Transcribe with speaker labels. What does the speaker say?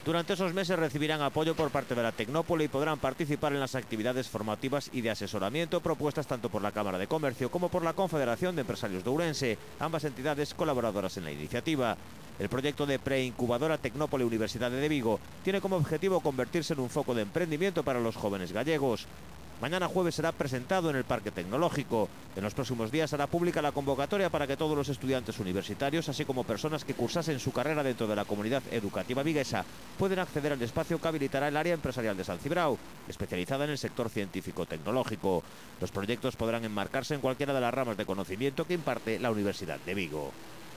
Speaker 1: Durante esos meses recibirán apoyo por parte de la Tecnópole y podrán participar en las actividades formativas y de asesoramiento propuestas tanto por la Cámara de Comercio como por la Confederación de Empresarios de Ourense, ambas entidades colaboradoras en la iniciativa. El proyecto de preincubadora Tecnópole Universidad de Vigo tiene como objetivo convertirse en un foco de emprendimiento para los jóvenes gallegos. Mañana jueves será presentado en el Parque Tecnológico. En los próximos días hará pública la convocatoria para que todos los estudiantes universitarios, así como personas que cursasen su carrera dentro de la comunidad educativa viguesa, pueden acceder al espacio que habilitará el área empresarial de San Cibrao, especializada en el sector científico-tecnológico. Los proyectos podrán enmarcarse en cualquiera de las ramas de conocimiento que imparte la Universidad de Vigo.